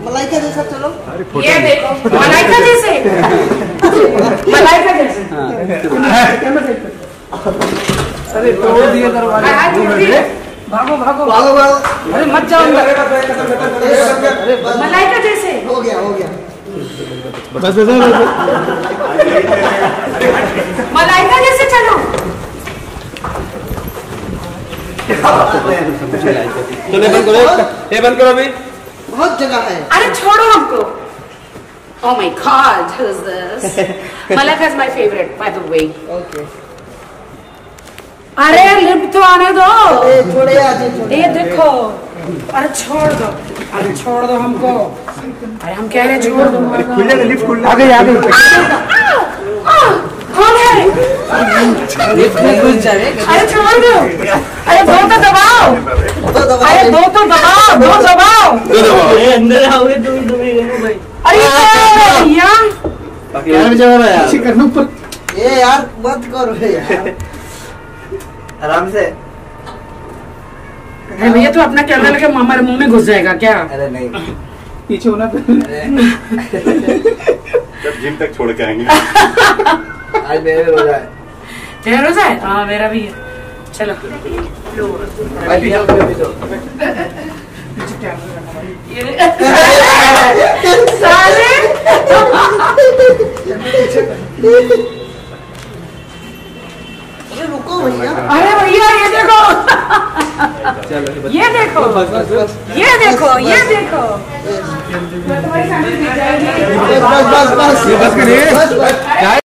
मलाइका जैसा चलो। ये देखो मलाइका जैसे मलाइका जैसे। अरे तोड़ दिए दरवाजे। भागो भागो भागो भागो। अरे मत जाओ अंदर। मलाइका जैसे। हो गया हो गया। बस मलाइका जैसे चलो। चलो बंद करो, ये बंद करो अभी। बहुत जगह है। अरे छोड़ो हमको। Oh my God, who's this? Malika is my favorite, by the way. Okay. अरे लिफ्ट तो आने दो। छोड़े आज छोड़े। ये देखो। अरे छोड़ दो। अरे छोड़ दो हमको। अरे हम कह रहे छोड़ दो। खुल जाएगा लिफ्ट, खुल आ गई आ गई। कौन है? लिफ्ट में घुस जाए। अरे छोड़ दो। अरे दो तो दबाओ। अरे दो तो दबाओ, दो दबाओ। ये अंदर आओगे दो भाई। अरे भैया। यार जवाब है यार। करना ऊपर। ये यार मत करो यार। आराम से। अरे भैया तू अपना कैमरा लेके हमारे मुंह में घुस जाएगा क्या? अरे नहीं पीछे होना तो। जब जिम तक छोड़ के आएंगे। आज मेरे रोजा है। तेरा रोजा है? हाँ मेरा भी है। चलो साले। अरे रुको भैया। अरे भैया ये देखो। ये देखो ये देखो ये देखो। बस बस बस बस। बस करिए।